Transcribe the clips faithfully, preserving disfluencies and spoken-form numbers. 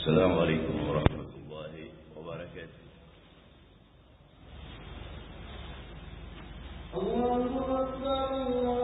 السلام عليكم ورحمة الله وبركاته. الله أكبر.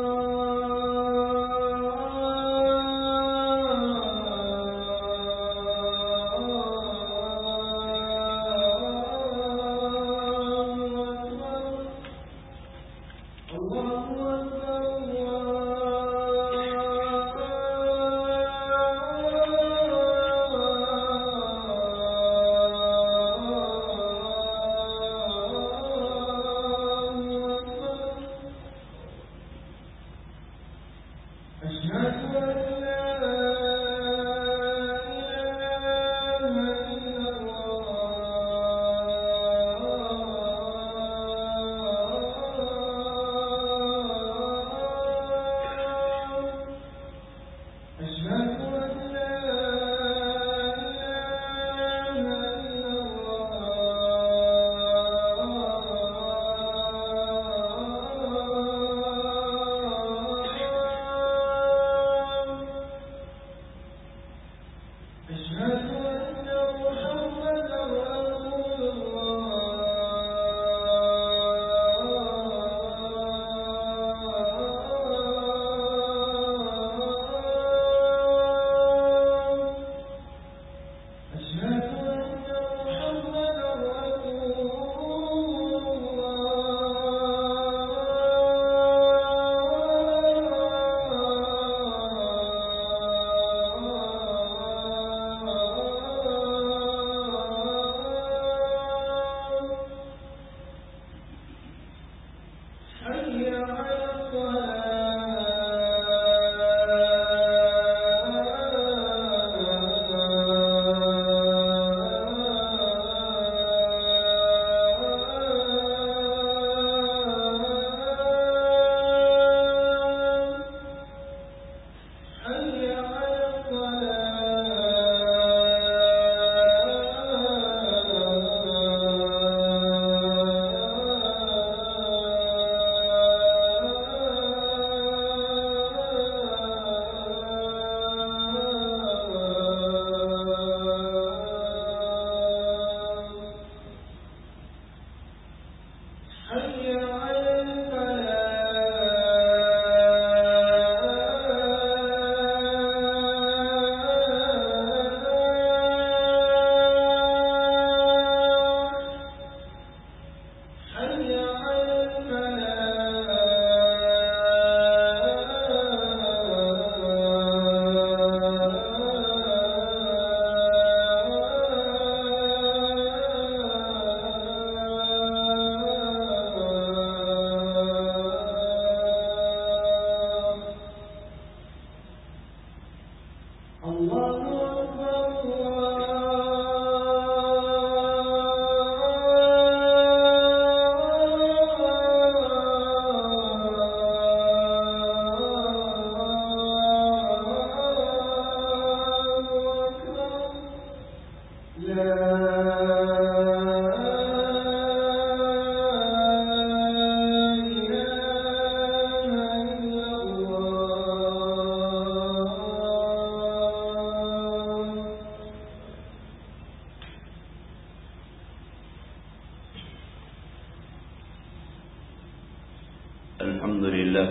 الحمد لله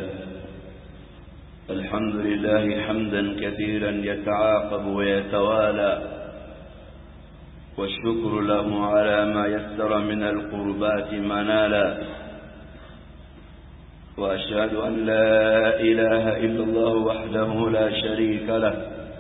الحمد لله حمدا كثيرا يتعاقب ويتوالى، والشكر له على ما يسر من القربات منالا، وأشهد أن لا إله إلا الله وحده لا شريك له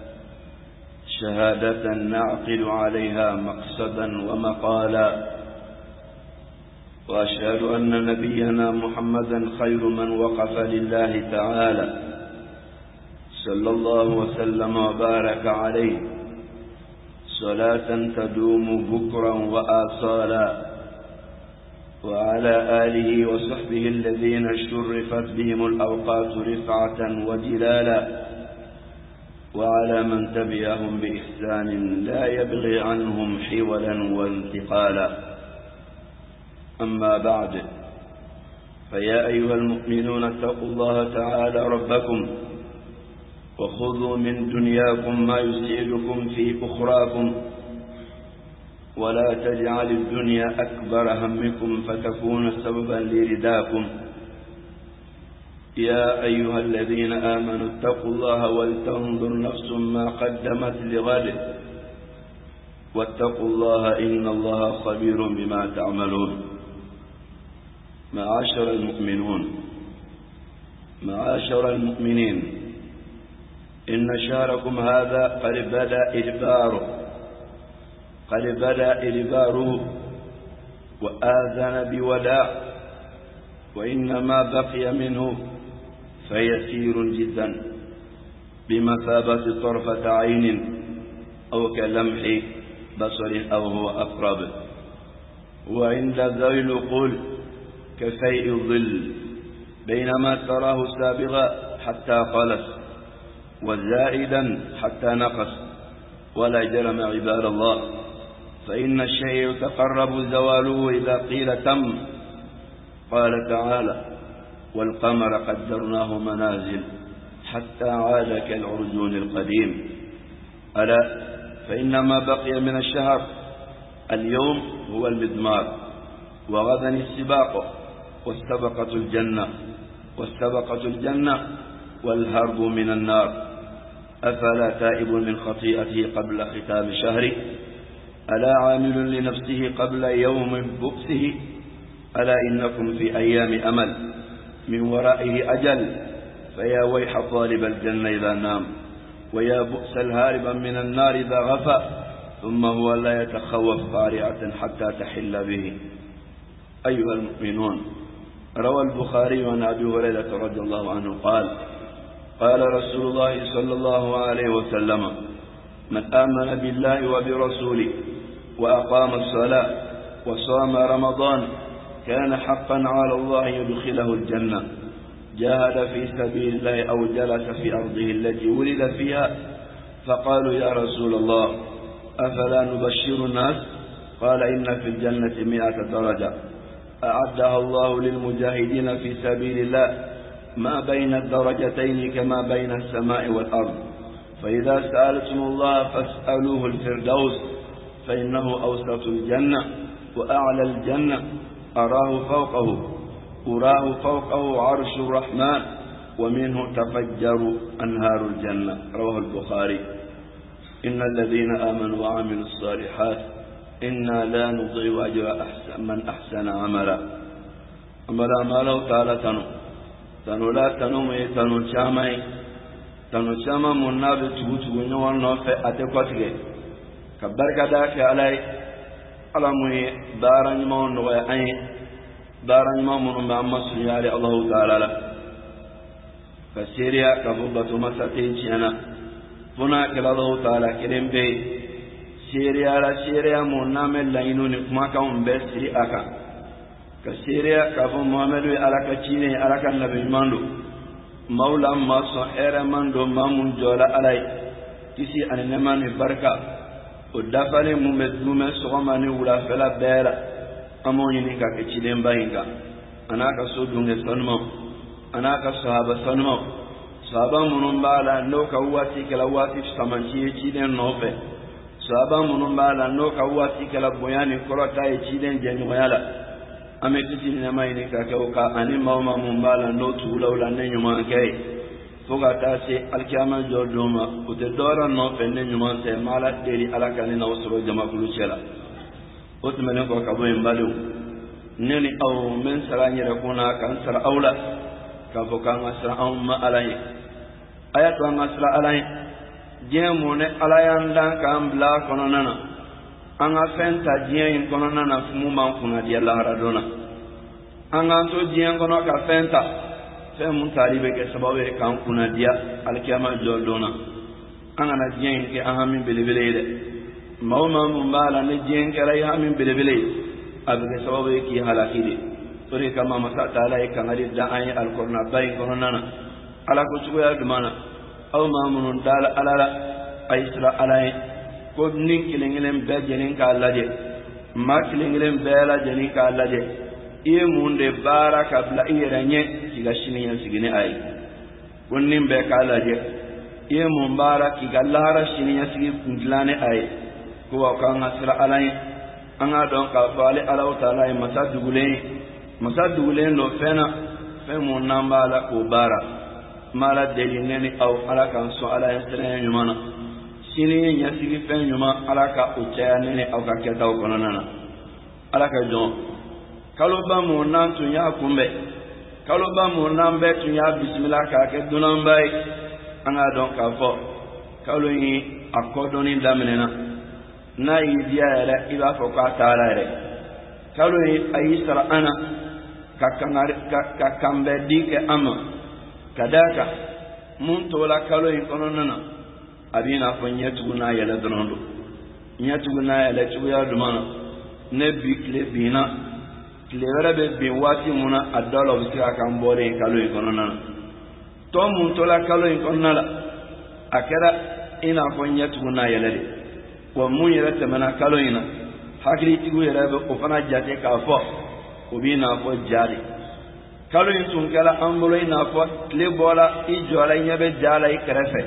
شهادة نعقل عليها مقصدا ومقالا، وأشهد أن نبينا محمدا خير من وقف لله تعالى صلى الله وسلم وبارك عليه صلاة تدوم بكرا وآصالا، وعلى آله وصحبه الذين شرفت بهم الأوقات رفعة وجلالا، وعلى من تبعهم بإحسان لا يبغي عنهم حولا وانتقالا. أما بعد، فيا أيها المؤمنون اتقوا الله تعالى ربكم وخذوا من دنياكم ما يسعدكم في أخراكم ولا تجعل الدنيا أكبر همكم فتكون سببا لرداكم. يا أيها الذين آمنوا اتقوا الله ولتنظر نفس ما قدمت لغد واتقوا الله إن الله خبير بما تعملون. معاشر المؤمنون، معاشر المؤمنين، إن شهركم هذا قد بدأ إدباره قد بدأ إدباره وآذن بوداع، وإنما بقي منه فيسير جدا بمثابة طرفة عين أو كلمح بصر أو هو أقرب، وعند ذوي العقول كفيء الظل بينما تراه سابغا حتى قلص وزائدا حتى نقص. ولا جرم عباد الله فإن الشيء يتقرب زواله إذا قيل تم. قال تعالى: والقمر قدرناه منازل حتى عاد كالعرجون القديم. ألا فإن ما بقي من الشهر اليوم هو المضمار، وغدا السباق واستبقت الجنة واستبقت الجنة والهرب من النار. أفلا تائب من خطيئته قبل ختام شهره؟ ألا عامل لنفسه قبل يوم بؤسه؟ ألا إنكم في أيام أمل من ورائه أجل، فيا ويح طالب الجنة إذا نام، ويا بؤس الهارب من النار إذا غفى، ثم هو لا يتخوف قارعة حتى تحل به. أيها المؤمنون، روى البخاري عن أبي هريرة رضي الله عنه قال: قال رسول الله صلى الله عليه وسلم: من آمن بالله وبرسوله وأقام الصلاة وصام رمضان كان حقا على الله يدخله الجنة. جاهد في سبيل الله أو جلس في أرضه التي ولد فيها، فقالوا: يا رسول الله أفلا نبشر الناس؟ قال: إن في الجنة مئة درجة أعدها الله للمجاهدين في سبيل الله ما بين الدرجتين كما بين السماء والأرض. فإذا سألتم الله فاسألوه الفردوس فإنه أوسط الجنة وأعلى الجنة، أراه فوقه أراه فوقه عرش الرحمن ومنه تفجر أنهار الجنة. رواه البخاري. إن الذين آمنوا وعملوا الصالحات إنا لا نضيع أجر أحسن من أحسن عملا. عملا ما لو تعالى تنو تنو لا تنو مي تنو شامي تنو شاما منابت تبوتو نوان نوفي أتقوتك كبرك داك علي ألمي بارن مون نوي بارن مون بأما سنيالي الله تعالى كسيريا كفوبة مساتين شينا فنا كلا الله تعالى كريم بي سيريا لا سيريا منام اللينون كما كون بسري أكا كسيريا كفو محمد على كتيني على كنبي ماندو مولا ما صهر ماندو مامون جولا علي كسي أن نمان بركة ودفعني ممدوم سوماني ولا فلا بيرا أموني نكا كتيلين باينكا أنا كسودون سنمو أنا كصحابة سنمو صحابة منهم بالا نوكا واتي كلا واتي سمانشي تيلين نوفي صحابة منهم بالا نوكا واتي كلا بوياني كروتا تيلين جنويالا أمي كتيلين ماينكا كوكا أني موما منبالا نوتو لولا نيومان كي فوقا تاسي الكامل جودوما وتدورا نوفي نيومان سي مالا تيري على كاني نوصرو جمع كلوشيلا وتمنى كوكا بوين بالو نيني أو من سراني ركونا كان سر أولا كفو كان سر أم ألاي آيات وان سر ألاي جيمون ألايان دان كان بلا كونانا أنا فنتا جيين كونانا فموما كنا دي الله ردونا أنا تو جيين كونا كفنتا فمون تاريبك سبابي كان كنا دي الكياما جولدونا أنا جيين كي أهمين بلبلي موما مبالا نجيين كراي أهمين بلبلي أبقى سبابي كي هلاكي دي تري كما مسات عليك كان غريب دعاي القرآن باين كونانا على كتبه يدمانا أو ما من دال على لا أيسرا عليه كود نين كلينغلم بجنين كاللاجي ما كلينغلم بلا جنين كاللاجي إيه من دبارة قبل إيه رنيه تيجاشيني ينسجني أي ونين بكاللاجي ye mumbara ki gallara shini yasigi kundlane ay ko ka ngasira alay anga don ka fale Allah taala masadugule masadugule lo fena fe mun nambala ko bara mala delineni aw ala kan so ala yasra nyumana shini yasigi fe nyuma ala ka ucha nene aw ka ketaw konana ala ka jon kaloba mun nan tun ya kumbe kaloba mun nan be tun ya bismillah ka ke dunan bay anga don ka fo kalo yi akodoni daminena na yi dia yɛrɛ i b'a fɔ k'a taara yɛrɛ kalo yi a y'i sara an na ka kangari ka ka kanbɛ di kɛ an ma ka d'a kan mun tola kalo in kɔnɔna na a b'i n'a fɔ ɲɛtugu n'a yɛlɛ dɔrɔn don ɲɛtugu n'a yɛlɛ cogoya duman na ne bi tile binna tile wɛrɛ bɛ bin waati mun na a dɔ la o bɛ se ka kan bɔlen kalo in kɔnɔna na tɔ mun tola kalo in kɔnɔna la a kɛra i n'a fɔ ɲɛtugu n'a yɛlɛ de wa mun yɛrɛ tɛmɛna kalo in na hakilitigiw yɛrɛ bɛ o fana jate k'a fɔ o b'i n'a fɔ ja de kalo in tun kɛra an bolo i n'a fɔ tile bɔra i jɔra i ɲɛ bɛ ja la i kɛrɛfɛ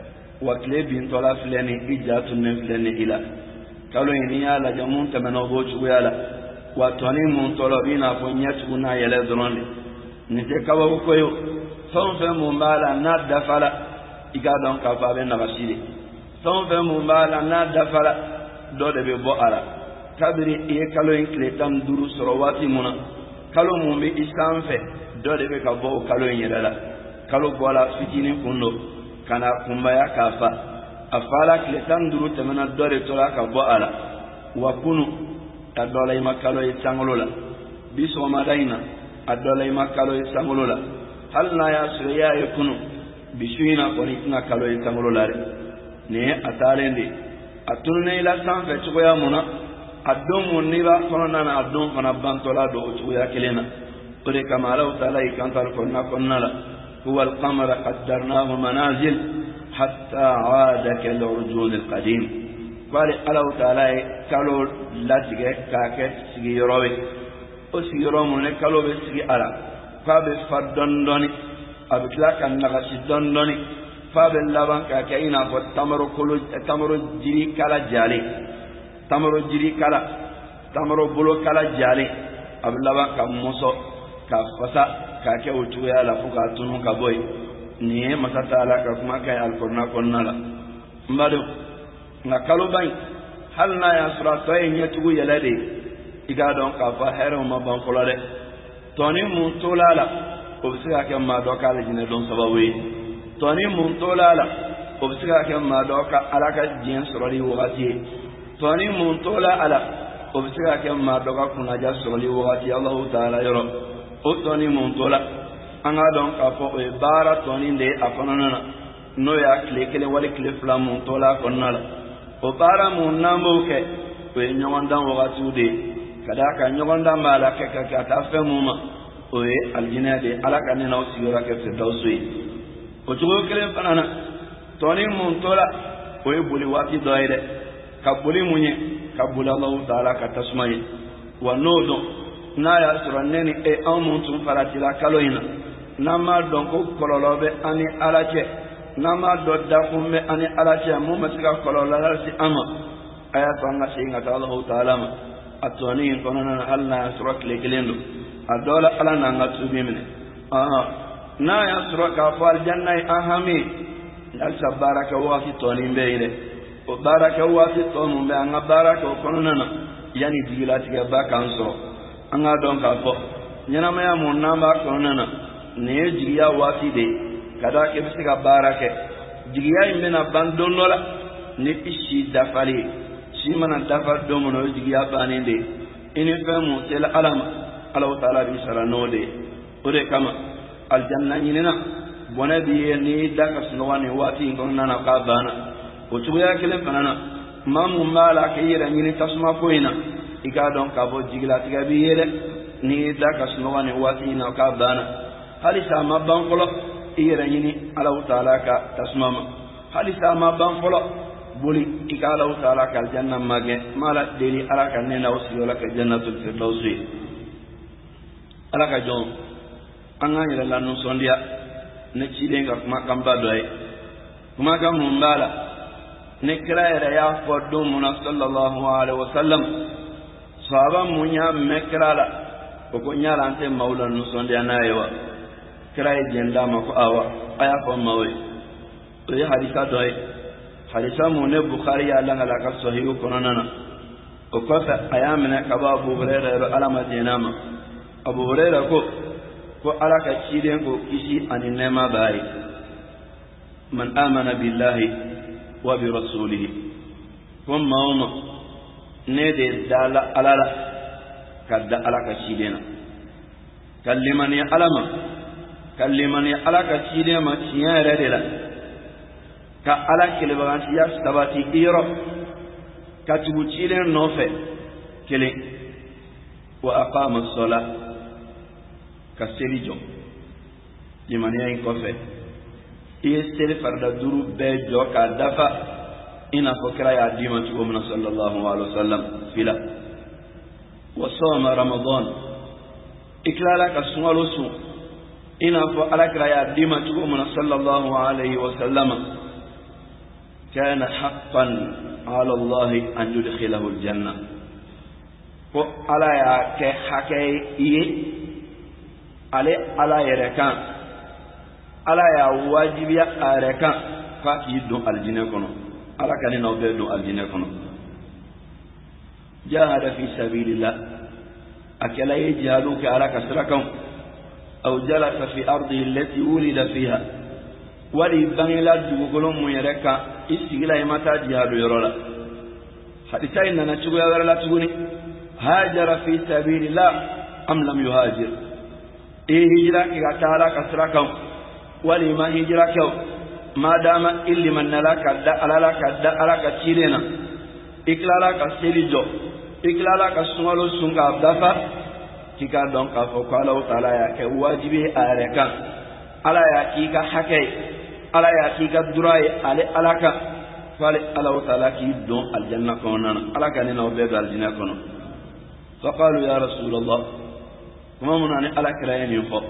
wa tile bintɔla filɛ nin i ja tunnen filɛ nin i la kalo in n'i y'a lajɛ mun tɛmɛna o b'o cogoya la wa tɔni mun tɔla o b'i n'a fɔ ɲɛtugu n'a yɛlɛ dɔrɔn de nin tɛ kabako ko ye fɛn o fɛn mun b'a la n'a dafara i k'a dɔn k'a fɔ a bɛ nagasi de fɛn o fɛn mun b'a la n'a dafara dɔ de bɛ bɔ a la kabiri i ye kalo in tile tan ni duuru sɔrɔ waati mun na kalo mun bɛ i sanfɛ dɔ de bɛ ka bɔ o kalo in yɛrɛ la kalo bɔra fitinin kun don ka na kunbaya k'a fa a fa la tile tan ni duuru tɛmɛna dɔ de tora ka bɔ a la wa kunu a dɔ la i ma kalo ye sankolo la bi sɔgɔmada in na a dɔ la i ma kalo ye sankolo la hali n'a y'a sɔrɔ i y'a ye kunu bi su in na kɔni i tɛna kalo ye sankolo la dɛ nin ye a taalen de a tununnen i la sanfɛ cogoya mun na a don mun n'i b'a kɔnɔna na a don fana bantɔla don o cogoya kelen na o de kama Alahu taala y'i kanto alikɔrɔna kɔnɔna la huwa alqamara qaddarnahu manazil hatta aada kal'urjun alqadim k'ale Alahu taala ye kalo latigɛ k'a kɛ sigiyɔrɔ ye o sigiyɔrɔ mun ne kalo bɛ sigi a la k'a bɛ fa dɔɔni dɔɔni a bɛ tila ka nagasi dɔɔni dɔɔni fa bɛ laban k'a kɛ i n'a fɔ tamaro kolo tamaro jiri kala jalen tamaro jiri kala tamaro bolo kala jalen a bɛ laban ka mɔsɔ ka fasa k'a kɛ o cogoya la fo k'a tunu ka bɔ yen nin ye masa taala ka kuma ka ɲi alikɔrɔna kɔnɔna la n b'a dɔn nka kaloba in hali n'a y'a sɔrɔ a tɔ ye ɲɛtugu yɛlɛ de ye i k'a dɔn k'a fɔ hɛrɛw ma ban fɔlɔ dɛ tɔni mun tola la o bɛ se ka kɛ maa dɔ ka alijinɛ dɔn sababu ye tɔni mun tola la o bɛ se ka kɛ maa dɔ ka ala ka diɲɛ sɔrɔli wagati ye tɔni mun tola a la o bɛ se ka kɛ maa dɔ ka kunnaja sɔrɔli wagati Alahu taala yɔrɔ o tɔni mun tola an k'a dɔn k'a fɔ o ye baara tɔni de ye a kɔnɔna na n'o y'a tile kelen wali tile fila mun tola a kɔnɔna la o baara mun n'an b'o kɛ o ye ɲɔgɔndan wagatiw de ye ka d'a kan ɲɔgɔndan b'a la kɛ ka kɛ a taa fɛn mun ma o ye alijinɛ de ye ala ka ne n'aw sigiyɔrɔ kɛ firdawusu ye o cogo kelen fana na tɔni mun tola o ye boli waati dɔ ye dɛ ka boli mun ye ka boli Alahu taala ka tasuma ye wa n'o dɔn n'a y'a sɔrɔ ne ni e anw mun tun faratila kalo in na n'an m'a dɔn ko kɔlɔlɔ bɛ an ni ala cɛ n'an m'a dɔn dakun bɛ an ni ala cɛ mun bɛ se ka kɔlɔlɔ lase an ma a y'a to an ka segin ka taa Alahu taala ma a tɔni in kɔnɔna na hali n'a y'a sɔrɔ tile kelen don a dɔw la ala n'an ka tubi minɛ n'a y'a sɔrɔ k'a fɔ alijanna ye an hami halisa baara kɛ waati tɔni bɛ ye dɛ o baara kɛ waati tɔ mun bɛ an ka baara kɛ o kɔnɔna na yanni jigilatigɛba k'an sɔrɔ an k'a dɔn k'a fɔ ɲɛnamaya mun n'an b'a kɔnɔna na nin ye jigiya waati de ye ka d'a kan i bɛ se ka baara kɛ jigiya in bɛna ban don dɔ la ni i si dafali ye si mana dafa don min na o ye jigiya bannen de ye i ni fɛn mun sela ala ma Alahu taala b'i sara n'o de ye o de kama aljanna ɲinina bɔnɛ b'i ye n'i da ka sunɔgɔ nin waati in kɔnɔna na k'a banna o cogoya kelen fana na maa mun b'a la k'i yɛrɛ ɲini tasuma ko in na i k'a dɔn k'a fɔ jigilatigɛ b'i ye dɛ n'i da ka sunɔgɔ nin waati in na k'a banna halisa a ma ban fɔlɔ i yɛrɛ ɲini Alahu taala ka tasuma ma halisa a ma ban fɔlɔ boli i ka Alahu taala ka aljanna magɛn m'a la deli ala ka ne n'aw sigiyɔrɔ kɛ jannatul firdawusu ye ala ka jɔn an k'an yɛrɛ lanisɔndiya ne cilen ka kumakanba dɔ ye kuma kan mun bala ne kira ya foddo mun sallallahu alaihi wasallam sahaban mun ya mekrala ko ko nyala ante mawla no sonde anayewa kira jenda mako awa aya ko mawe to ya hadisa doy hadisa mun ne bukhari ya lan ala ka sahihu konana o ko fa ayamina ka ba abu hurairah alama dinama abu hurairah ko ko alaka ciden ko kisi anin nema bai man amana billahi wa bi rasulihi kuma umma ne de dala alala kadda alaka cidena kallimani alama kallimani alaka cidema ciyare de la ka alaka le baganti ya sabati iro katubu ciden nofe kele wa aqama as-salat kaselijo limani ay kofe yestel farda duru bejo ka dafa ina kokra ya dima ci umma sallallahu alaihi wasallam fila wa sawma ramadan iklala ka sunalo su ina fo alakra ya dima ci umma sallallahu alaihi wasallam kana haqqan ala allah an yudkhilahu aljanna ko ala ya ke hakay yi ale ala yerekan ala ya wajibiya arekan fa ki don aljine kono ala kan na be don aljine kono jahada fi sabilillah akala yajhalu ka ala kasrakan aw jalasa fi ardihi allati ulida fiha wali bangila dugolon mu yereka isigila yamata jihadu yorola hadisa inna na chugo ya la tuguni hajara fi sabilillah am lam yuhajir e hijra ki atala kasrakan wali ma hijra kaw madama illi man nalaka da alala kadda alaka chirena iklala ka selijo iklala ka sungalo sunga dafa kika don ka fo kala taala ya ke wajibi areka ala ya kika hakai ala ya kika durai ale alaka fale ala taala ki don aljanna kono alaka ni no be aljanna kono faqalu ya rasulullah kuma mun ani alaka rayni fo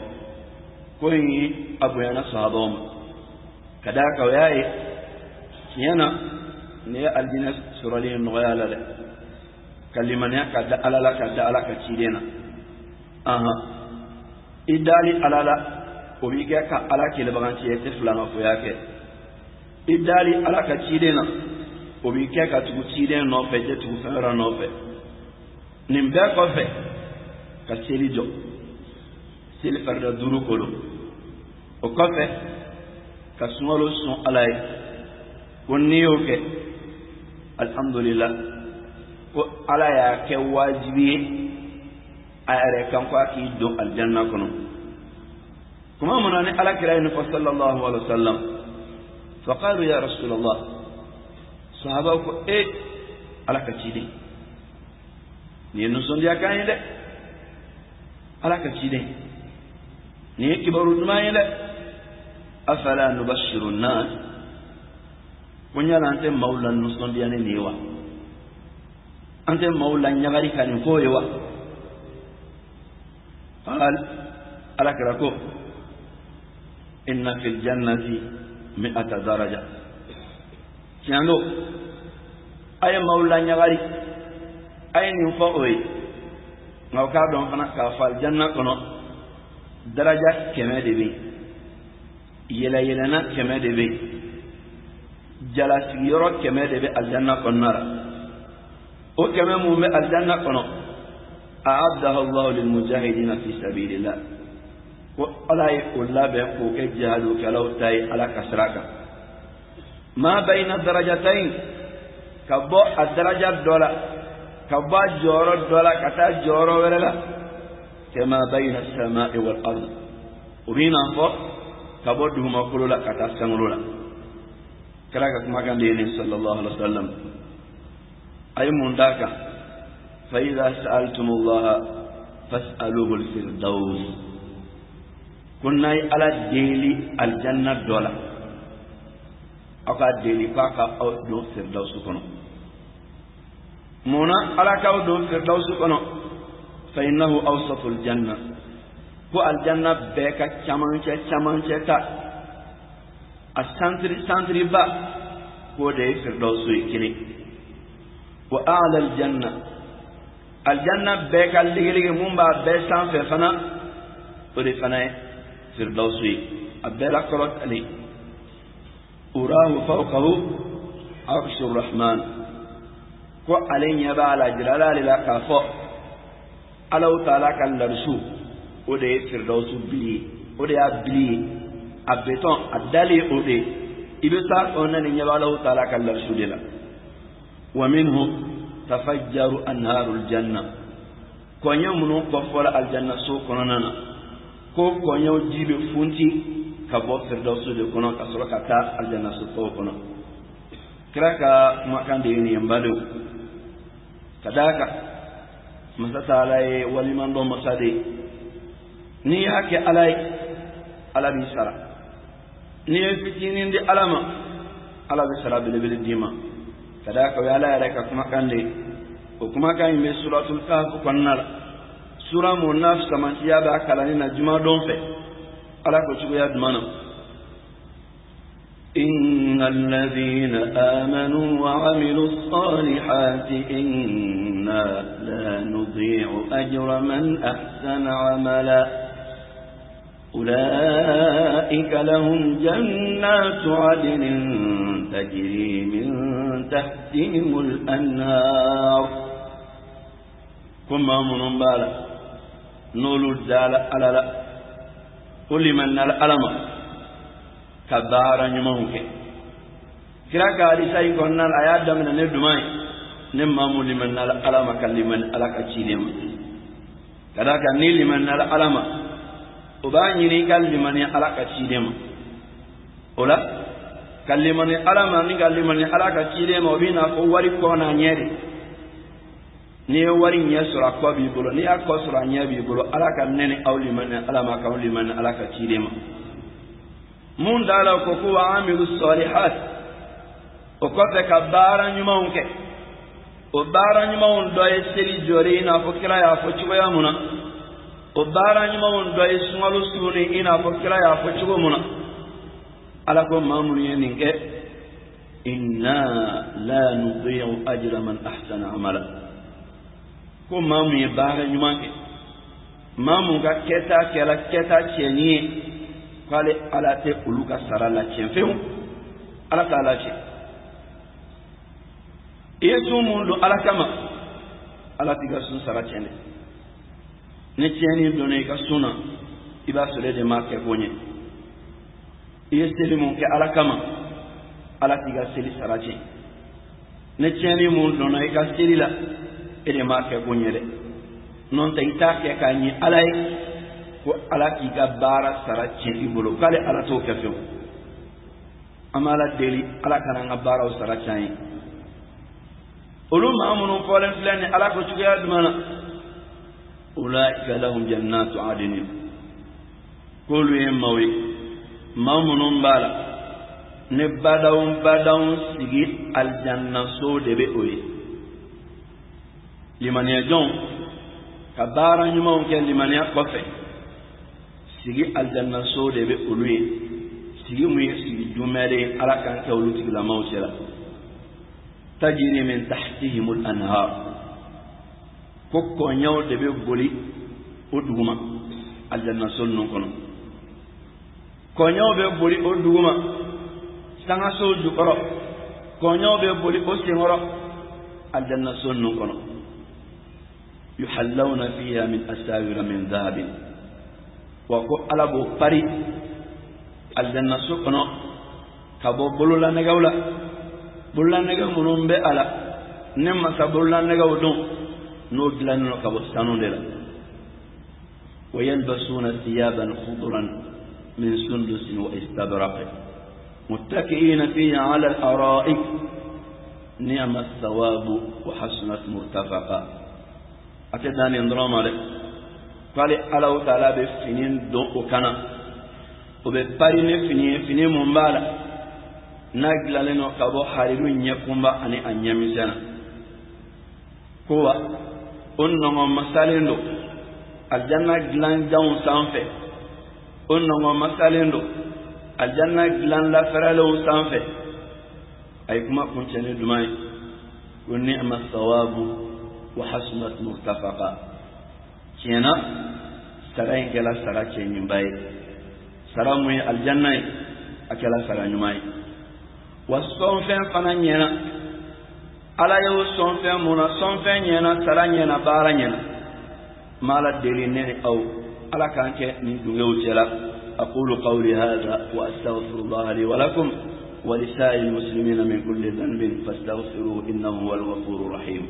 koyi abu yana sahabom kada ka yayi yana ne aljina surali no yala de kalimani kada alala kada alaka cidena aha idali alala o bi ka ka alaki le baganci yete fulana fo yake idali alaka cidena o bi ka ka tu cidena no fe je tu fera no fe nimbe ko fe ka selijo sel farda duru kolo o kofe ka sungalo sun alay wonni yoke alhamdulillah ko ala ya ke wajibi ayare kan ko aki do aljanna kono kuma munani ala kirayin fa sallallahu alaihi wasallam fa qalu ya rasulullah sahaba ko e ala ka cidi ni no son dia kan de ala ka cidi ni kibaru dumayele afala nubashiru an-nas kunyala ante maulan nusondiane niwa ante maulan nyagari kan koyewa qal alakrako inna fil jannati mi'ata daraja tiano ay maulan nyagari ay ni fo oy ngaw ka don fana ka fal janna kono daraja keme de be yela yelana keme de be jala sigiro keme de be aljanna konnara o keme mu me aljanna kono a'addahu Allah lil mujahidin fi sabilillah wa alai ulla be ko ke jihadu kalau tai ala kasraka ma baina darajatayn kabo ad-daraja dola kabo joro dola kata joro werela كما بين السماء والأرض وبينا فوق كبودهما كلولا كتاسكنولا كلاك كما كان دين صلى الله عليه وسلم أي من ذاك فإذا سألتم الله فاسألوه الفردوس كنا على ديلي الجنة دولا أكا ديلي كاكا أو دو فردوس كنو مونا على كاو دو فردوس كنو فإنه أوصف الجنة هو الجنة بك كمان كمان كتا السنتري سنتري با كودي فردوس كني وأعلى الجنة الجنة بيك اللي اللي مumba بيسان في فنا ودي فنا فردوس أبدا كرت عليه أراه فوقه عرش الرحمن كو عليه يبا على جلاله لا كافو الله تعالى كان لرسو ودي فردوس بلي ودي أبلي أبتون أدلي ودي إبتا أنني يبا الله تعالى كان لرسو دلا ومنه تفجر أنهار الجنة كون يوم كفر الجنة سو كوننا كو كون يوم جيب فونتي كبو فردوس دي كونو كسرو كتا الجنة سو كونو كراكا ما كان ديني يمبالو كذاك مسata alay waliman do masade ni hake alay alabi sara ni fitinin di alama alabi sara bele bele dima kadaka ya ala raka kuma kande ko kuma kan me suratul kahf kannal sura munaf samantiya ba kalani na juma don fe ala ko ci ya dumana إن الذين آمنوا وعملوا الصالحات إنا لا نضيع أجر من أحسن عملا أولئك لهم جنات عدن تجري من تحتهم الأنهار كما من بالا نول الزال ألالا كل من الألم كبارا يمونك كراكا لساي كنا الآيات من الندماء نما لمن الألم كلمن ألك تشيلم كذاك نيل من الألم وباني نيكال لمن ألك تشيلم ولا كلمن الألم نيكال لمن ألك تشيلم وبينا قواري كونا نيري ni wari nyesura kwa bibolo ni akosura nya bibolo alaka nene au liman alama ka liman alaka chilema mun dala ko ko amilu salihat o ko te ka bara nyuma unke o bara nyuma on do e seli jori na ko kila ya fo chigo ya muna o bara nyuma on do e sungalu suni ina ko kila ya fo chigo muna ala ko mamun yeninke inna la nudhi'u ajra man ahsana amala ko mamu ye baara ɲuman kɛ mamu ka kɛta kɛra kɛta tiɲɛni ye k'ale ala tɛ olu ka sara la tiɲɛ fewu ala t'a la tiɲɛ i ye sun mun don ala kama ala t'i ka sun sara tiɲɛ dɛ ni tiɲɛni donna i ka sun na i b'a sɔrɔ e de m'a kɛ ko ɲɛ i ye seli mun kɛ ala kama ala t'i ka seli sara tiɲɛ ni tiɲɛni mun donna i ka seli la ede ma ke gonyere non ta ita ke kanyi alay ko ala ki ga bara sara ci bolo kale ala to ke few amala deli ala kana nga bara o sara chay ulum amunu folen flani ala ko ci ga dumana ulaika lahum jannatu adn kolu yemawi mamunun bala ne badawun badawun sigi aljanna so debe oyi limaniya jon ka baara ɲumanw kɛ limaniya kɔfɛ sigi aljanna so de bɛ olu ye sigi mun ye sigi jumɛn ye ala kan kɛ olu tigilamaw cɛla tajiri min tahtihimul anhar ko kɔɲɛw de bɛ boli o duguma aljanna so ninnu kɔnɔ kɔɲɛw bɛ boli o duguma sangaso jukɔrɔ kɔɲɛw bɛ boli o senkɔrɔ aljanna so ninnu kɔnɔ يحلون فيها من أساور من ذهب وكو ألبو فري الجنة سكنة كبو بلولا نغولا بلولا نغو منون بي ألا نما سبلولا نغو دون نودلا نو كبو ستانون دلا ويلبسون ثيابا خضرا من سندس واستبرق متكئين فيها على الأرائك نعم الثواب وحسنت مرتفقا أتداني اندرام عليه قال الله تعالى بفنين دون وكنا وبفارين فنين فنين مبالا نقل لنا كبو حريرون يكون أني أنيامي سنة كوا أنهم مسالين دو الجنة جلان جاون سانفة أنهم مسالين دو aljanna glan la faralo sanfe ay kuma kun tane dumai wa ni'ma thawabu wa hasnat murtafaqa kena sarai gela sara ke nyimbai sara mu aljanna akela sara nyumai wa sonfe fananyena ala yo sonfe muna sonfe nyena sara nyena bara nyena mala deline au ala kanke ni dungew tela aqulu qawli hadha wa astaghfirullah li wa lakum wa lisa'il muslimina min kulli dhanbin fastaghfiruhu innahu huwal ghafurur rahim.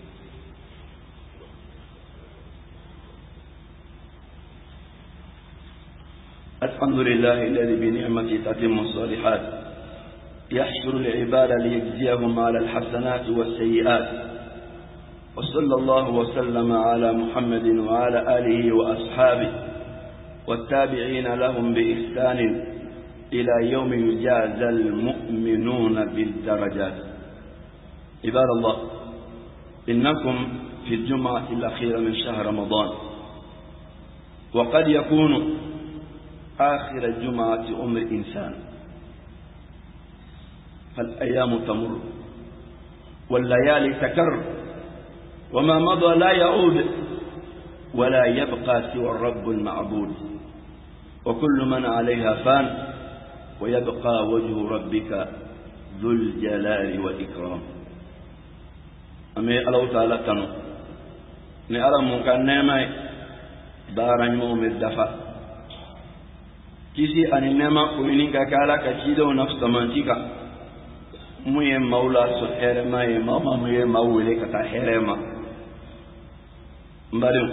الحمد لله الذي بنعمته تتم الصالحات يحشر العباد ليجزيهم على الحسنات والسيئات وصلى الله وسلم على محمد وعلى آله وأصحابه والتابعين لهم بإحسان إلى يوم يجازى المؤمنون بالدرجات. عباد الله إنكم في الجمعة الأخيرة من شهر رمضان وقد يكون آخر جمعة عمر الإنسان فالأيام تمر والليالي تكر وما مضى لا يعود ولا يبقى سوى الرب المعبود وكل من عليها فان ويبقى وجه ربك ذو الجلال والإكرام. أمي الله تعالى تنو نرى مكان نعمة دارن يوم الدفع kisi ani nema kuini kakala kachido nafsa mantika muye maula so herema ye mama muye mawele kata herema mbariu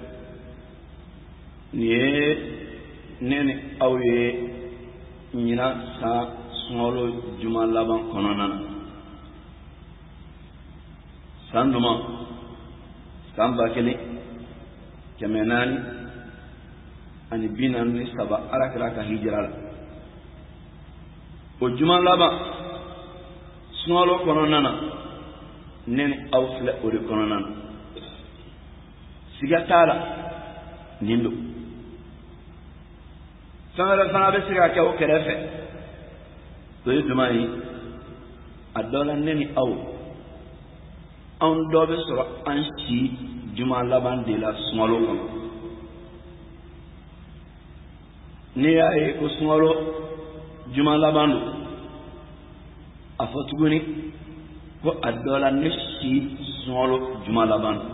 niye nene awye nyina sa smolo juma laban kononana sanduma samba kele kemenani ani binan ni saba arakira ka hijira o juma laba smolo kononana nen awfle o kononana sigatala nindo sanara fana be siga ka o kerefe to juma yi adola neni aw on dobe sura an ci juma laban de la smolo kono ni ay ko smolo juma labandu afatuguni ko adola neshi smolo juma labandu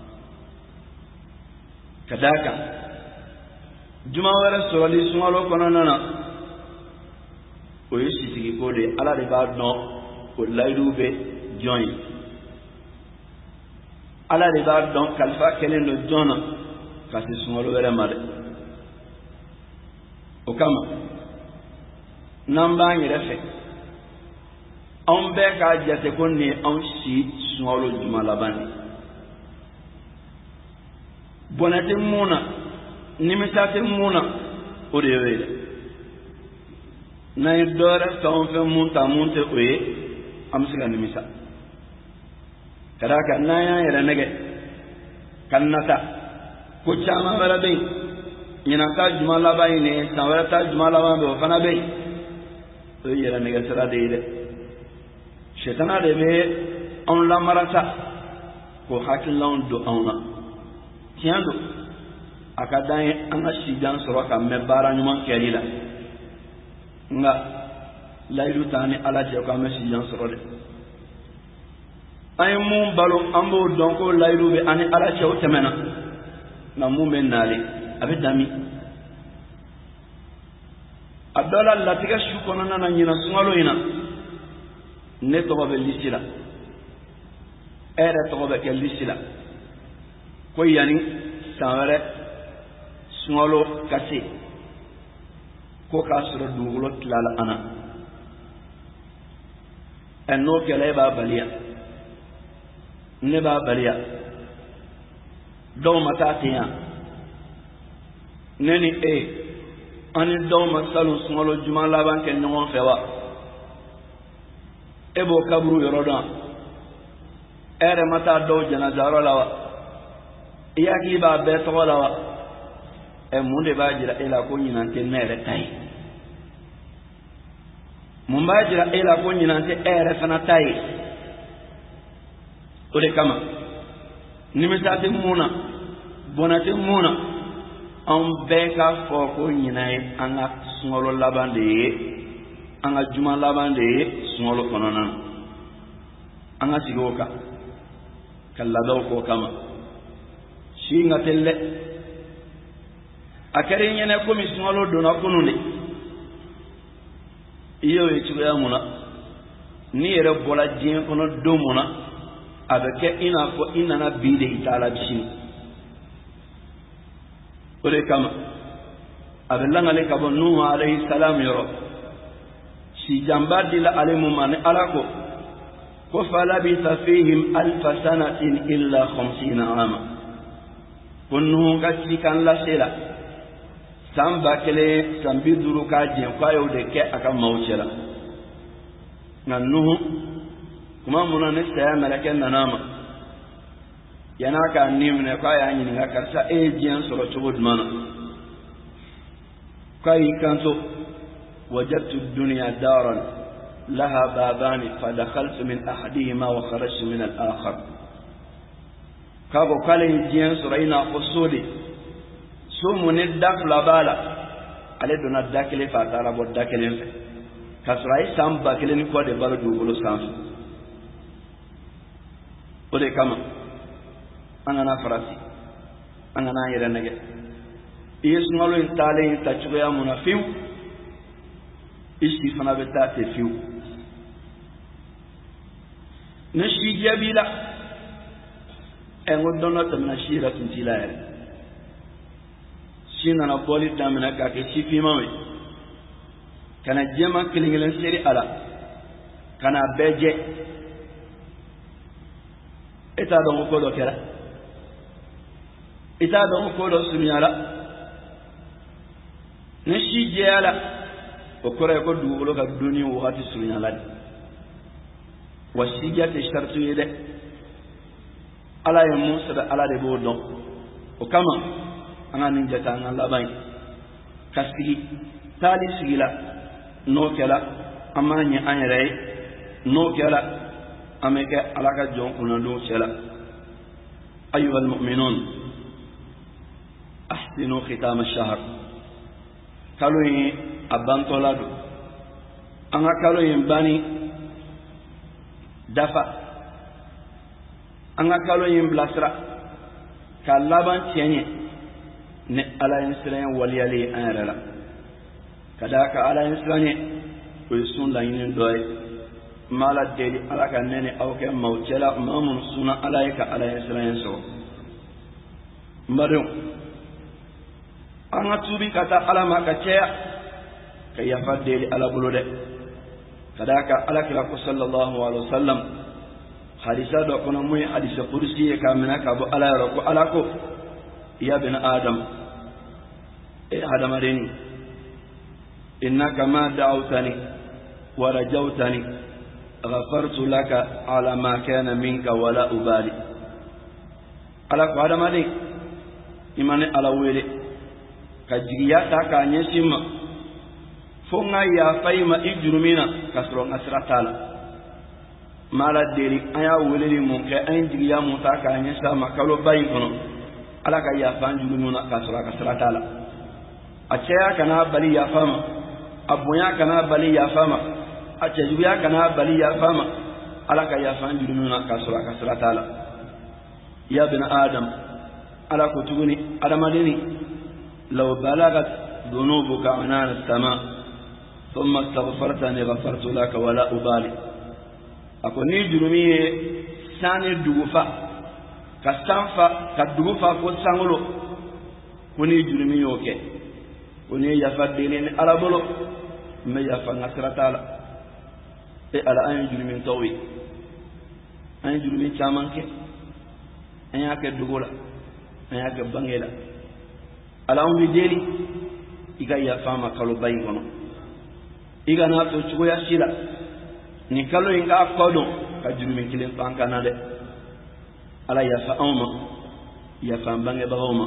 kadaka juma wara soli smolo kono nana o yesi tigi ko de ala de ba no ko laydu be join ala de ba don kalfa kelen do jona kasi smolo wara made o kama namba nyere fe on be ka jate ko ni on si smolo juma labani bonate muna nimisate muna o de wele na dora ton fe munta munte oye amsiga nimisa kadaka na ya yere nege kannata ko chama wala be nyina ta juma labai ne sawara ta juma laban do fana be o yere nege sara de ile shetana de be on la marata ko hakilon do ona tiando akadai ana shidan soro ka me bara nyuma kelila nga laylu tani ala je ko me shidan soro de ay mum balo ambo donko laylu be ani ala je o temena na mum men nale abe dami adola latiga shu kono na nyina sungalo ina ne to be lisila ere to be ke lisila ko yani saware sungalo kase ko kasro dugulo tilala ana enno kele ba balia ne ba balia do mata tiya neni e ani do masalu sungalo juma laban ken no fewa ebo kabru yoroda ere mata do janazaro lawa iyaki ba be to lawa e munde ba jira ila ko nyina ken mere tay mumbajira ila ko nyinante ere fana tay ole kama nimisate muna bonate muna on beka foko nyinae anga sungolo labande anga juma labande sungolo konona anga sigoka kalladaw ko kama shinga telle akare nyene ko mi sungolo dona kununde iyo e tuya muna ni yere bola dien kono do muna abeke ina ko ina na bide itala bishin ole kama abelanga le kabo nuhu alayhi salam yoro si jambadi la alimu man alako ko fala bi fihim alf sanatin illa khamsina ama kunnu kati kan la sela samba kele sambi duru ka dien kwa yo de ke aka mawchela nannu kuma muna ne saya malaken nanama yana ka nimne kwa ya nyi nga karsa e dien soro chubud mana kai kanto wajadtu ad-dunya daran laha babani fadakhaltu min ahadihima wa kharajtu min al-akhar kabo kale dien soro ina qusudi sumu ne dakla bala ale dona dakele fa tara bo dakele fe kasrai samba kele ni ko de balo du bolo sans ode kama angana farasi angana yere nege yesu ngalo intale ta chuya munafiu isti fana beta te fiu nashi jabila en wodono tam nashira tintilare sina na boli damina ka ke sifi mawe kana jema kilingelen seri ala kana beje eta do ko do kera eta do ko do sunyala ne shi je ala o kore ko duulo ka duni wati sunyala wasiya te shartu yede ala ya musa da ala de bo do o kama anga ninja tanga labai kasigi tali sigila no kala amanya anyare no kala ameke alaka jon kuna do sela ayuha almu'minun ahsinu khitam ash-shahr kalu abantolado anga kalu bani dafa anga kalu blasra kalaban tienye ne ala insran waliyali ayara kadaka ala insran ko sun la yin doy mala deli ala ka nene awke mawcela mamun suna alaika ala insran so mbado anga tubi kata ala maka ceya kay yafadeli ala bulode kadaka ala kila ko sallallahu alaihi wasallam hadisa do kono muy hadisa kursi ka menaka bo ala ro ko ala ko يا ابن آدم إيه هذا مريني إنك ما دعوتني ورجوتني غفرت لك على ما كان منك ولا أبالي على هذا مريني إيماني على ويلي كجياتا كانيسيم فونا يا فايما إجرمينا كسرون أسرتالا مالا ديري أيا ويلي مونكي أين جيا موتا كانيسا مكالو بايكونو ala ka ya fanjulu nuna kasra kasra tala acheya kana bali ya fama abunya kana bali ya fama achejuya kana bali ya fama ala ka ya fanjulu nuna kasra kasra tala ya bin adam ala kutuguni adamadini law balagat dhunubuka anan as-sama thumma astaghfartani ghafartu laka wala ubali akoni jurumiye sane dugufa kastanfa kadugufa ko sangulo kuni jurimi yoke kuni yafadini ni alabolo me yafa ngasratala e ala an jurimi tawi an jurimi chamanke an yake dugula an yake bangela ala on deli iga yafa ma kalo bayi kono iga na to chugo ya shila ni kalo inga kodo ka jurimi kilen pankana de ala yafa awma yafa bange bagawma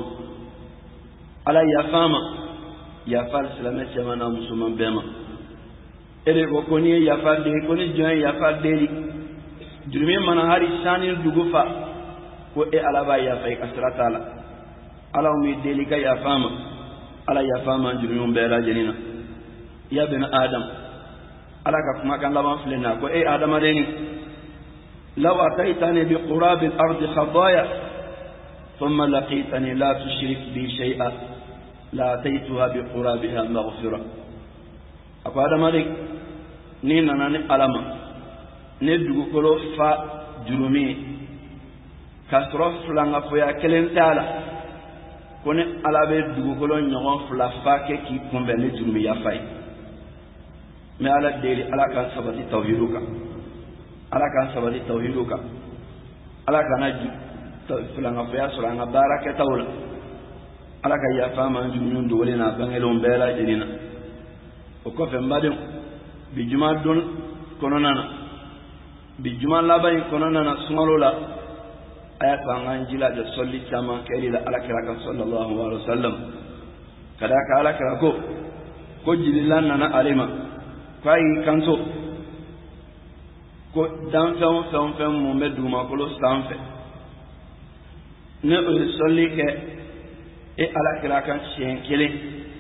ala yafama yafa islamet jamana musulman bema ere ko koni ya fadde koni joy ya fadde jurmi mana hari shani dugufa ko e alaba ya fay kasratala ala mi delika ya fama ala ya fama jurmi mbela jenina ya bin adam ala ka kuma kan laban filena ko e adam adeni law ataitani bi qurab al-ard khadaya thumma laqitani la tushrik bi shay'a la ataituha bi qurabiha maghfira ako adam adeni ni nanani alama ne dugukolo fa jurumi kasro flanga foya kelen tala kone alabe dugukolo nyogon fla fa ke ki kumbe ne jurumi ya fay me ala deli ala kan sabati tawhiduka ala kan sabati tawhiduka ala kana flanga foya suranga baraka tawla ala ka ya fama jurumi ndole na bangelo mbela jenina o ko fe mbadem bi juma don kononana bi juma labay kononana sumalola aya kan jila da solli tama kali la alakira sallallahu alaihi wasallam kada ka alakira ko ko jililan nana alima kai kanto ko dan fam fam fam mo medu ma ko lo stanfe ne o solli ke e alakira kan shen kele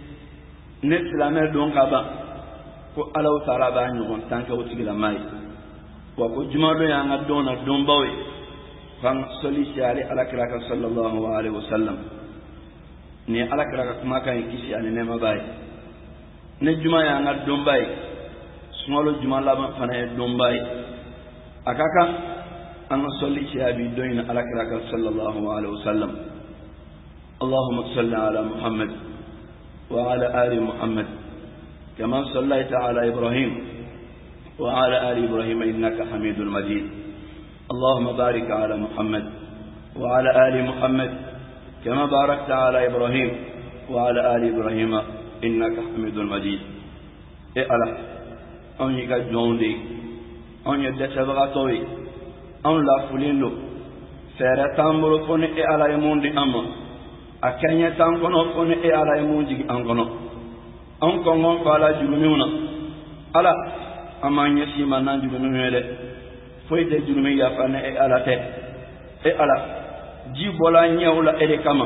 ne silame don kaba ko alaw tara ba nyon tanka wutigila mai wa ko juma do ya ngadona don bawe kan solisi ali alakira sallallahu alaihi wasallam ni alakira kuma kan kisi ali ne mabai ne juma ya ngat don bai smolo juma laba fana don bai akaka an solisi abi doina alakira sallallahu alaihi wasallam اللهم صل على محمد وعلى آل محمد كما صليت على إبراهيم وعلى آل إبراهيم إنك حميد مجيد اللهم بارك على محمد وعلى آل محمد كما باركت على إبراهيم وعلى آل إبراهيم إنك حميد مجيد إيه الله أن يقال جوندي أن يدس بغطوي أن لا فلينو فيرتان برفون إيه الله يموندي أما أكيني تنقنو فون إيه الله يموندي أنقنو أنقنو فعلا جرميونا الله أما يسي منان جرميونا foyde jurumi ya fane e ala te e ala jibola nyawla ede kama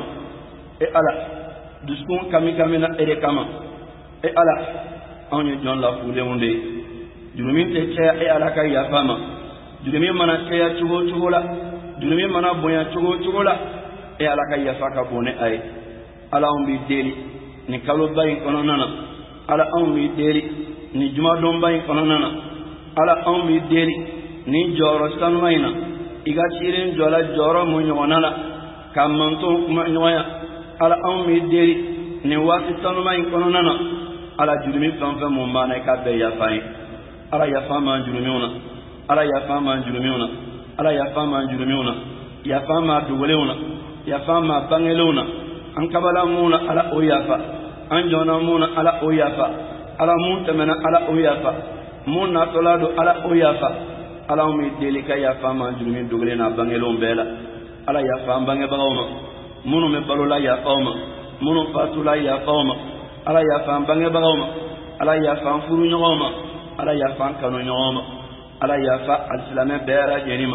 e ala duskun kami kami na ede kama e ala onye jon la fule wonde jurumi te che e ala ka ya fama jurumi mana che ya chugo chugola jurumi mana boya chugo chugola e ala ka ya faka bone ay ala on bi deli ni kalo bayin kono nana ala on bi deli ni juma don bayin kono nana ala on bi deli ni joro sanwaina iga chirin jola joro mo nyonala kamanto kuma nyoya ala on mi deri ni wati sanwain kono nana ala jurumi fanfa mo mana ka be ya fai ala ya fama jurumiuna ala ya fama jurumiuna ala ya fama jurumiuna ya fama duweleuna ya fama bangeluna an kabala muna ala oyafa an jona muna ala oyafa ala muntamana ala oyafa munna tolado ala oyafa ala mi delika ya fama jurumi dogale na bangelo mbela ala ya fam bange bagawma munu me balola ya qawma munu fatula ya qawma ala ya fam bange bagawma ala ya fam furu nyoma ala ya fam kanu nyoma ala ya fa alislame bera jenima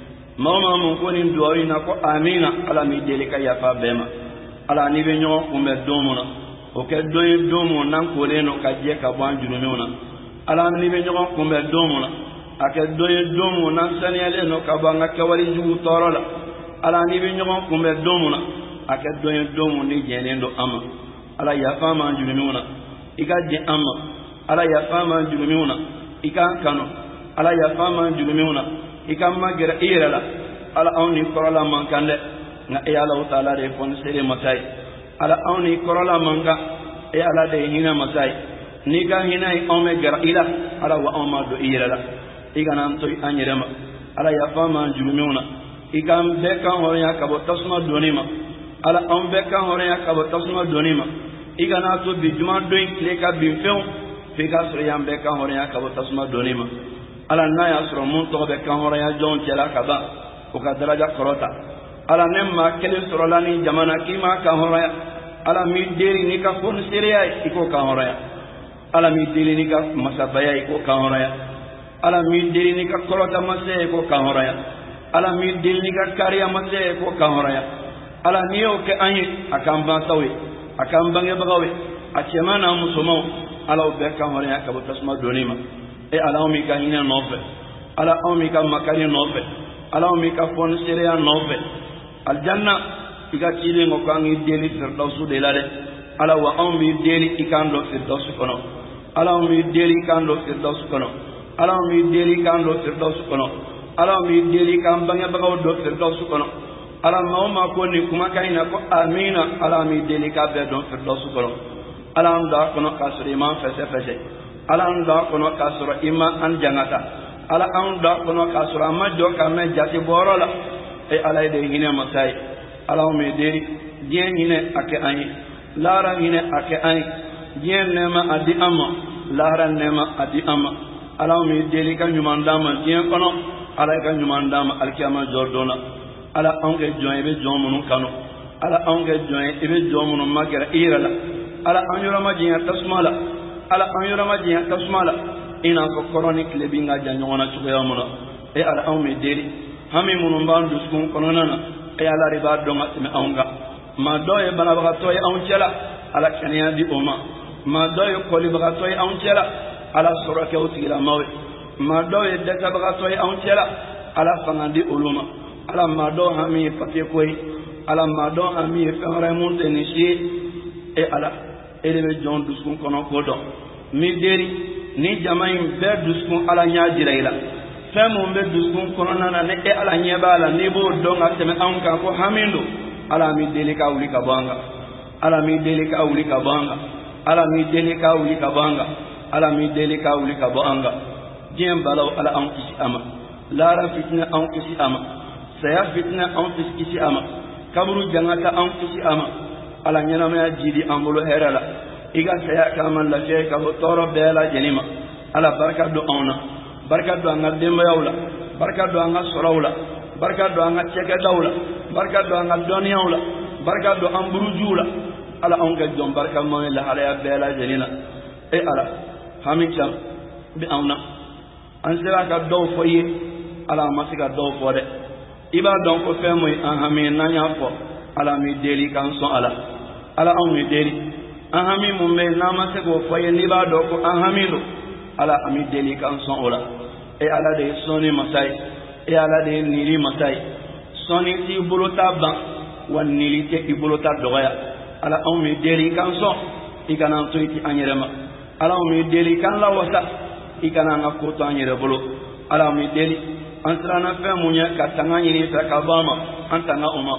mama mun ko ni duwawi na ko amina ala mi delika ya fa bema ala ni be nyo kumbe domuna o ke doyi domu nan ko leno ka je ka ban jurumi ona ala ni be nyo kumbe domuna ake doye domu nan saniyale no kabanga kawali jugu torola ala ni be nyogon kumbe domuna ake doye domu ni jenendo ama ala ya fama jurumuna ika je ama ala ya fama jurumuna ika kanu ala ya fama jurumuna ika magera irala ala awni korola mankande na e ala taala de fon sere matai ala awni korola manka e ala de hina matai ni ga hina e omega ila ala wa amado irala igana to anyerema ala ya fama jurumuna igam beka horoya kabo tasma donima ala on beka horoya kabo tasma donima igana to bi juma doin kleka bi feu fika sura yam beka horoya kabo tasma donima ala na ya sura mun to beka horoya jon cela kaba o ka daraja korota ala nemma kele sura lani jamana kima ka horoya ala mi deri ni ka fon seriya iko ka horoya ala mi delini ka masabaya ko kanhoraya ala mi delini ka kolota masaya ko kanhoraya ala mi delini ka kariya masaya ko kanhoraya ala ni yo ke anye akan ban tawe akan bange bagawe achemana musomo ala be kanhoraya ka botasma donima e ala mi ka hina nofe ala mi ka makari nofe ala mi ka fon sereya nofe aljanna iga chile ngo kangi deli firdausu de lade ala wa on mi deli ikando firdausu kono ala mi deli ikando firdausu kono ala mi deli ikando firdausu kono ala mi deli kam banga bagaw do firdausu kono ala mawma ko ni kuma kayna ko amina ala mi deli ka be do firdausu kono ala nda kono kasri man fese fese ala nda kono kasra imma an jangata ala nda kono kasra ma do kame jati borola e ala de hine masai ala mi deli dien hine ake ayi lara hine ake ayi dien nema adi amma lara nema adi amma ala mi deli ka nyumandama dien kono ala ka nyumandama alkiyama jordona ala onge joye be jomunu kanu ala onge joye be jomunu magara irala ala anyura majiya tasmala ala anyura majiya tasmala ina ko koroni klebinga janyona chukuyamuna e ala awmi deli hami munum bandu skun kononana e ala riba donga me awnga ma doye bana baga toy awnchela ala kaniya di oma ma doye koli baga toy awnchela ala surake utila mawe ma doye deka baga toy awnchela ala fangandi uluma ala ma do hami papier koy ala ma do hami fere monte ni shi e ala elebe jon duskun kono kodo mi deri ni jamain be duskun ala nya jiraila femu be duskun kono nana ne e ala nya bala ni bo donga teme anka ko hamindo ala mi deli ka uli ka banga ala mi deli ka uli ka banga ala mi deli ka uli ka banga ala mi deli ka uli ka banga jiem balaw ala an kisi ama lara fitna an kisi ama saya fitna an kisi ama kaburu jangata an kisi ama ala nyana ma jidi ambulo herala iga saya kaman la fe ka toro bela jenima ala barka do ona barka do anga demba yawla barka do anga sorawla barka do anga cege dawla barka do anga doniyawla barka do amburu jula ala onga jom barka mo la ala bela jenina e ala hamikam bi awna an sera ka do foye ala masika do fode iba don ko fe moy an hami nanya fo ala mi deli kan son ala ala on mi deli an hami mum me na ma se go foye ni ba do ko an hami do ala ami deli kan son ola e ala de soni masai e ala de niri masai soni ti bulota ban wan nili te ibulota doya ala on mi deli kan son ikana to iti anyerema ala on mi deli kan la wasa ikana na ko to anyere bolo ala mi deli antrana fe munya katanga nyini ta kabama antanga uma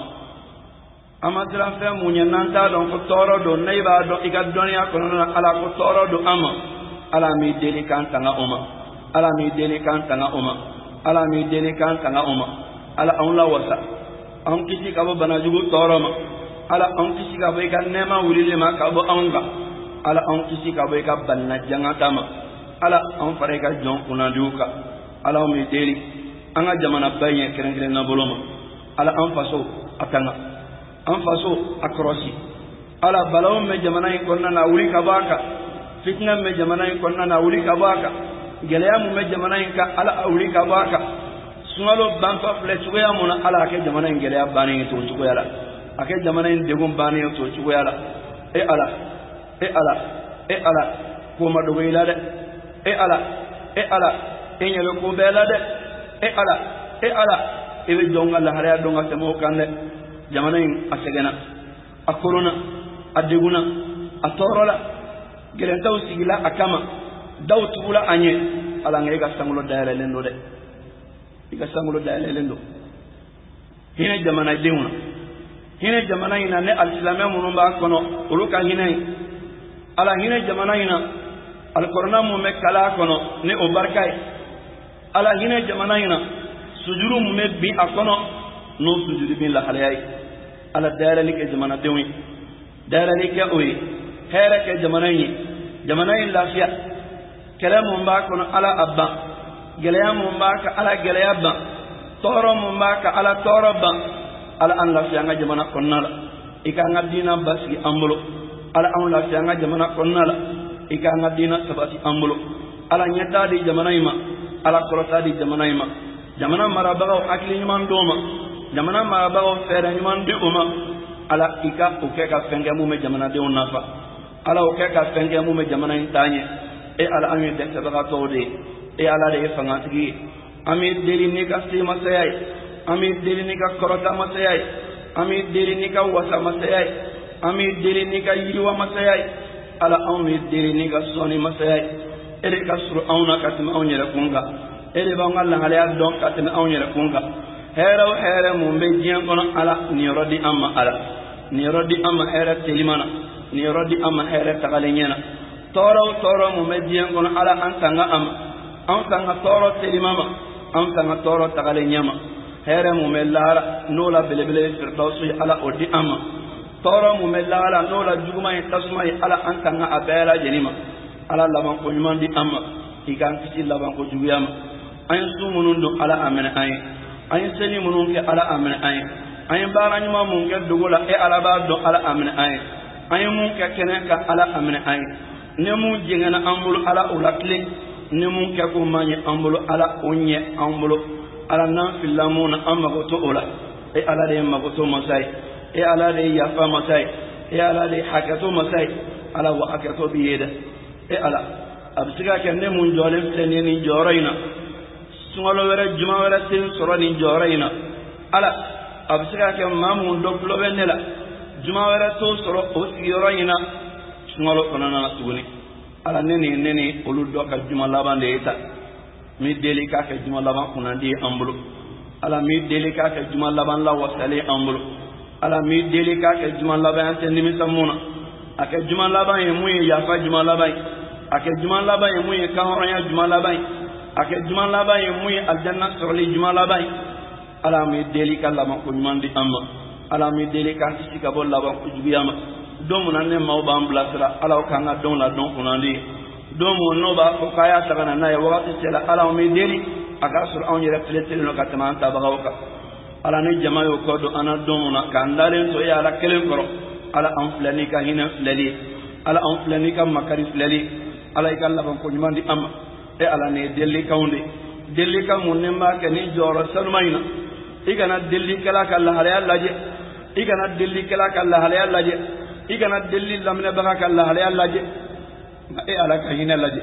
amadra fe munya nanta don ko toro do neiba do iga donia ko na ala ko toro do ama ala mi deli kan tanga uma ala mi deli kan tanga uma ala mi deli kan tanga uma ala on la wasa on kisi ka bo bana jugu toro ma ala on kisi ka bo iga nema wulile ma ka bo anga ala on kisi ka bo iga banna jangata ma ala on fare ka jon kuna duka ala mi deli anga jamana baye keren na boloma ala an faso atanga an faso akrosi ala balaw me jamana in konna na wuri kabaka fitna me jamana in konna na wuri kabaka geleyamu me jamana in ka ala wuri kabaka sumalo banfa fle chuya mona ala ke jamana in geleya bani to chuya la ake jamana in degum bani to chuya la e ala e ala e ala ko ma do wela de e ala e ala e nyelo ko bela de e ala e ala e be jonga la hare donga temo kanne jamana in asegena akorona adeguna atorola gerenta usigila akama dawtula anye ala ngai ga sangulo dayale lendo de iga sangulo dayale lendo hina jamana deuna hina jamana ina ne alislamia munumba kono uluka hina ala hina jamana ina alqur'ana mu me kala kono ne o barkai ala hina jamana ina sujuru mu me bi akono no sujuru bin la halayai ala dara like jamana dewi dara like oyi hera ke jamana yi jamana yi lafiya kalamu ba kono ala abba gelaya mu ba ka ala gelaya ba toro mu ba ka ala toro ba ala an lafiya nga jamana konnala ika nga dina basi ambulo ala an lafiya nga jamana konnala ikanga dina sabati ambulo ala nyata di jamana ima ala korota di jamana ima jamana marabagaw akli nyuman doma jamana marabagaw fere nyuman de uma ala ika uke ka fenge mu me jamana de unafa ala uke ka fenge mu me jamana intanye e ala ami de sabaga tode e ala de fangatigi ami deli ni ka sima sayay ami deli ni ka korota masayay ami deli ni ka wasa masayay ami deli ni ka yiwa masayay ala ami deli ni ka soni masayay ere ka suru awna katima awnyere kunga ere ba ngalla ngala don katima awnyere kunga heraw here mum be jiyan kono ala ni rodi amma ala ni rodi amma here telimana ni rodi amma here tagalenyana toro toro mum be jiyan kono ala antanga am antanga toro telimama antanga toro tagalenyama here mum be lara nola belebele firdausi ala odi amma toro mum be lara nola juguma tasma ala antanga abela jenima ala laban ko nyumandi amma ikan kiti laban ko juguyama ayin sumunundo ala amene ayin ayin seni munun ke ala amene ayin ayin bara nyuma mun ke dogola e ala ba do ala amene ayin ayin mun ke kenen ka ala amene ayin ne mun jingana ambulu ala ulakle ne mun ke ko manye ambulu ala onye ambulu ala nan filamuna amma ko to ola e ala de magoto masai e ala de yafa masai e ala de hakato masai ala wa hakato biyeda e ala absiga kenne mun jole tene ni jorayna sungalo wera juma wera tin soro ni jorayna ala absiga ke mamun do flo benela juma wera to soro o yorayna sungalo konana tuguni ala neni neni olu do ka juma labande ita mi deli ka ke juma laban kunandi ambulo ala mi deli ka ke juma laban la wasale ambulo ala mi deli ka ke juma laban tan nimi samuna ake juma laban ye muyi yafa juma laban ake juma laban ye muyi kahoranya juma laban ake juma laban ye muyi aljanna sorli juma laban ala mi deli ka laban ko nyandi amma ala mi deli ka sika bol laban ko jubiyama domu nanne mawba amblasra ala ka nga don la don kunandi domu no ba ko kaya tagana na ya wakati sela ala mi deli aga sur on yere pletel no katama anta bagawka ala ne jamayo ko do ana domu na kandalen so ya ala kelen koro ala anflani ka hina flali ala anflani ka makari flali ala ikalla ban ko nyumandi amma e ala ne delli kawnde delli ka munne ma ka ni joro salmayna igana delli kala ka Allah ala laje igana delli kala ka Allah ala laje igana delli lamne baka ka Allah ala laje e ala ka hina laje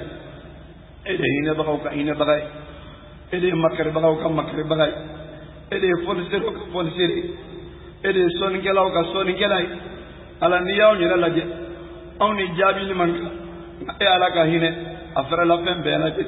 e de hina baka ka hina baka e de makari baka ka makari baka e de folisero ka foliseri e de soni kala ka soni kala ala ni yaw ni laje on ni jabi ni man e ala ka hine afra la fem be laje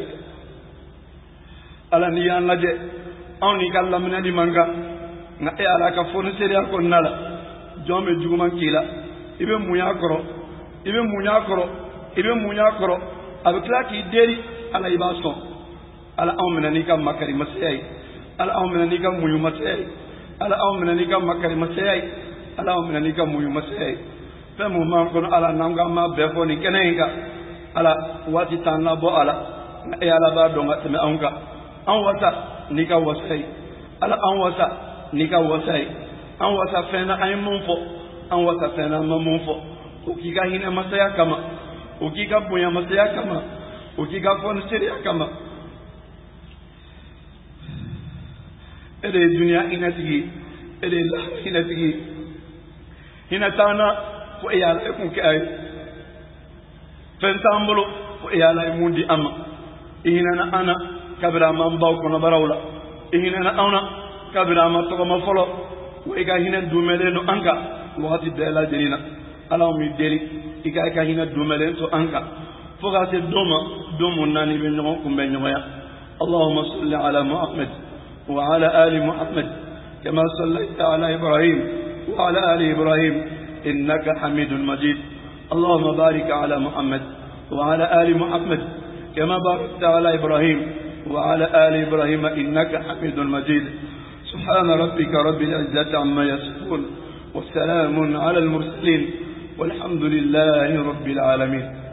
ala ni yan laje on ni kala mina di manga na e ala ka fonu seri ko nala jome juguman kila ibe munya koro ibe munya koro ibe munya koro abikla ki deri ala ibaso ala amna ni kam makari masai ala amna ni kam muyu masai ala amna ni kam makari masai ala amna ni kam muyu masai femu man kono ala nanga ma befo ni kenenga ala wati tanna bo ala e ala ba donga teme onka an wata ni ka wasai ala an wata ni ka wasai an wata fena ay munfo an wata fena ma munfo ukiga hina masaya kama ukiga buya masaya kama ukiga fon siriya kama ede dunia inatigi ede la inatigi hinatana ko e yalla ko kay fentambulu ko e yalla mundi amma ihina ana kabira man baw ko no barawla ihina ana kabira ma to ma folo ko e ga hina dumele no anka wati dela jerina ala mi deli iga ka hina dumele to anka foga se doma domo nani be no ko be nyoya اللهم صل على محمد وعلى آل محمد كما صليت على إبراهيم وعلى آل إبراهيم إنك حميد مجيد اللهم بارك على محمد وعلى آل محمد كما باركت على إبراهيم وعلى آل إبراهيم إنك حميد مجيد سبحان ربك رب العزة عما يصفون والسلام على المرسلين والحمد لله رب العالمين.